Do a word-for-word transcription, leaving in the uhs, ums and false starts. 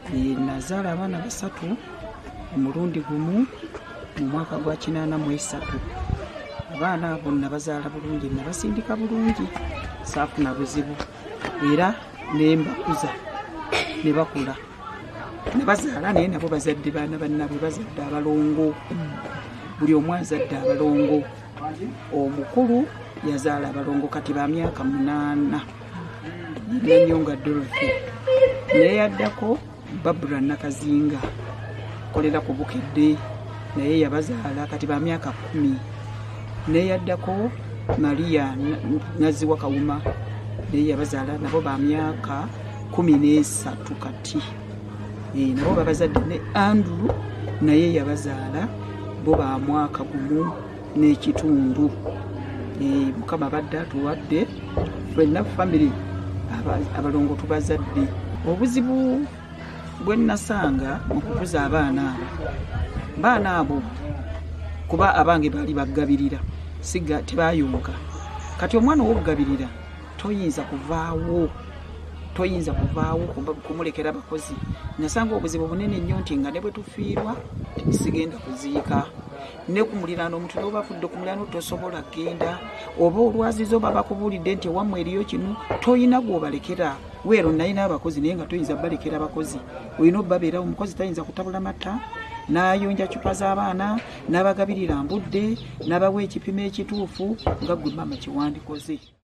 E, nazaala abaana basatu omulundi gumu mu mwaka gwa kinaana mu esatu. Abaana abo nabazaala bulungi, nabasindika bulungi, saafuna buzibu era ne mbakuza ne bakula. Ne bazaala naye nabo bazadde baana bannabwe, bazadde abalongo. Buli omu azadde abalongo. Omukulu yazaala abalongo kati ba myaka munaana. Nyonga Dorothy. Naye yaddako Babura Nakazinga kolera ku Bukedde, naye yabazaala kati ba myaka kumi. Naye yaddako Maria Naziwa Kawuma, naye yabazaala nabo ba myaka kumi n'esatu kati. E, nabo babazadde ne Andrew naye yabazaala bo ba mwaka gumu n'ekitundu. E, Mukama badde atuwadde ffenna family abalongo tubazadde. Obuzibu bwe nasanga mu kukuza abaana abo, baana abo kuba abange bali bagabirira siga tebayonka. Kati omwana ow'okugabirira toyinza kuvaawo, toyinza kuvaawo kumulekera abakozi. Nasanga obuzibu bunene nnyo nti nga ne bwe tufiirwa sigenda kuziika. Ne ku muliraano omuntu n'oba afudde ku muliraano tosobola genda, oba olwazizo baba bakubulidde nti wammwe eriyo kino, toyina gw'obalekera. Weero nalina abakozi naye nga toyinza balekera abakozi. Olina obbabeera omukozi tayinza kutabula mata, n'ayonja cupa z'abaana, n'abagabirira mbudde, n'abawa ekipimo ekituufu nga ggwe maama kiwandikoze.